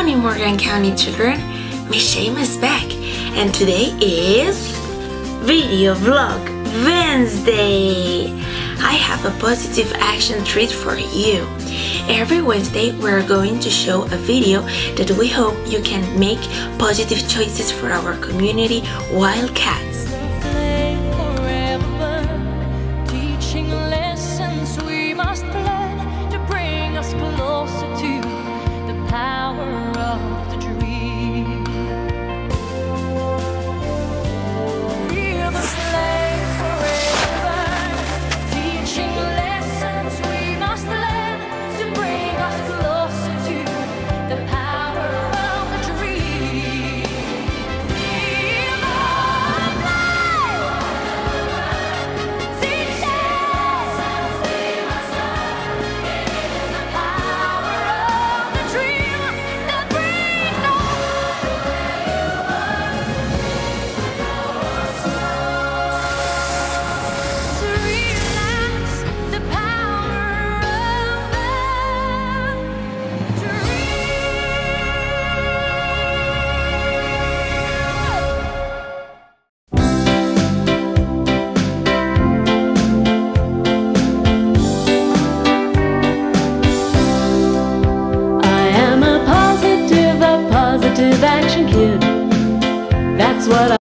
morning, Morgan County children. Miss Shame is back, and today is video vlog Wednesday. I have a positive action treat for you. Every Wednesday, we're going to show a video that we hope you can make positive choices for our community Wildcat.